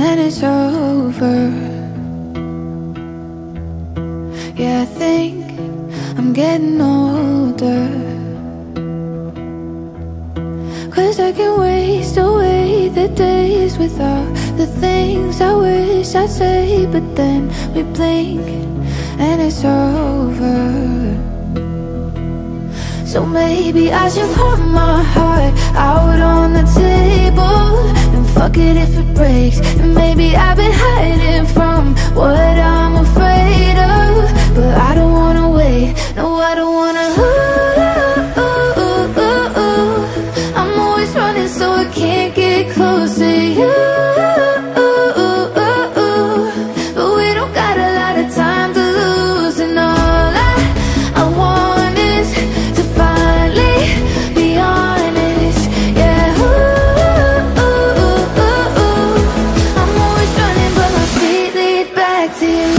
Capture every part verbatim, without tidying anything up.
then it's over. Yeah, I think I'm getting older, 'cause I can waste away the days with all the things I wish I'd say, but then we blink and it's over. So maybe I should put my heart out on the table and fuck it if it breaks. And maybe I've been hiding from what I'm afraid of, but I don't wanna wait, no I don't wanna. Ooh, ooh, ooh, ooh. I'm always running so I can't get close to you. But we don't got a lot of time to lose, and all I, I want is to finally be honest. Yeah, ooh, ooh, ooh, ooh. I'm always running but my feet lead back to you.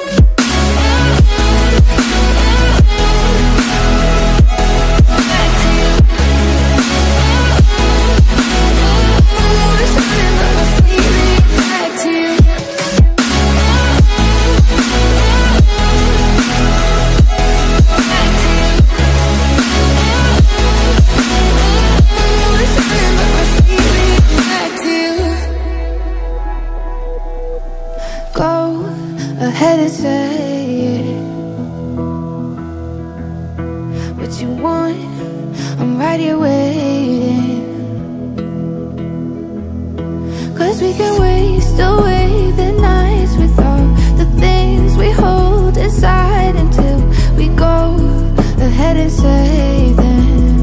Go ahead and say it, what you want, I'm right here waiting. 'Cause we can waste away the nights with all the things we hold inside until we go ahead and say them.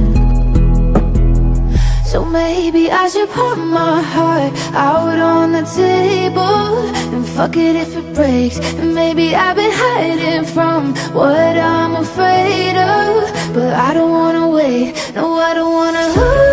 So maybe I should put my heart out on the table and fuck it if it breaks. And maybe I've been hiding from what I'm afraid of, but I don't wanna wait, no I don't wanna lose.